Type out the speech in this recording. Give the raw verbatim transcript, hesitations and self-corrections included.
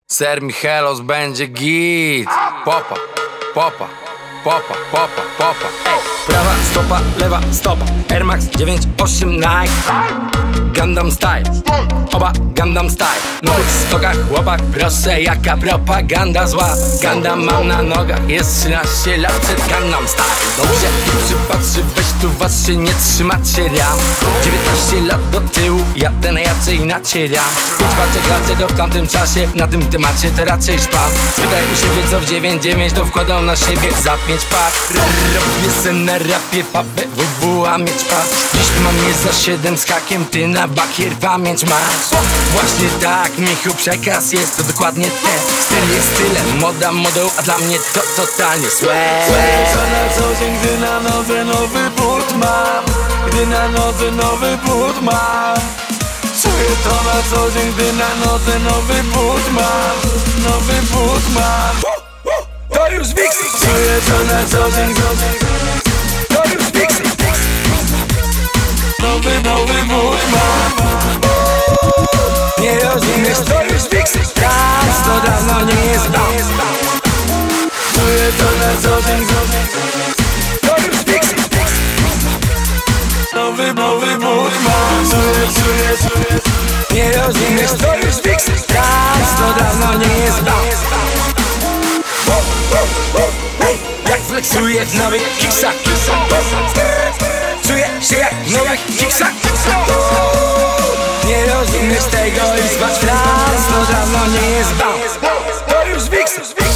Ser Michelos będzie git. Popa, popa, popa, popa, popa. Ej. Prawa stopa, lewa stopa, Air Max dziewięć osiem Nike, Gangnam Style, oba Gangnam Style. W nowych stokach chłopak, proszę jaka propaganda zła. Gundam mam na nogach, jest trzynaście lat przed Gangnam Style. Dobrze, przypatrzy, weź tu was się nie trzymacie ram. dziewiętnaście lat do tyłu, ja ten raczej nacieram. Pięć paczek dlaczego w tamtym czasie, na tym temacie to raczej szpan. Spytaj u siebie co w dziewięć dziewięć, to wkładał na siebie za pięć par. Robię sen na rapie, papę, wubuła mieć pas. Dziś mam je za siedem z hakiem, ty na bakier pamięć masz. Właśnie tak, Michu, przekaz jest to dokładnie ten. Styl jest stylem, moda modą, a dla mnie to totalnie swag. Co na co dzień, gdy na nodze nowy but mam, gdy na nodze nowy but mam. Czuję to na co dzień, gdy na nodze nowy but mam, nowy but mam. To już Wixi! Czuję to na co dzień, to już Wixi! nowy, nowy but mam. Nie rozumiesz, to już Wixi! Trans to dawno nie jest tam. Czuję to na co dzień, to już Wixi! nowy, nowy but mam. Czuję, czuję, czuję. Nie rozumiesz, to już Wixi! Trans to dawno nie jest tam. Jak flexuję w nowych kiksach, czuję się jak w nowych kiksach. Nie rozumiesz tego i spać trans to dawno nie jest bam. To już Wixi!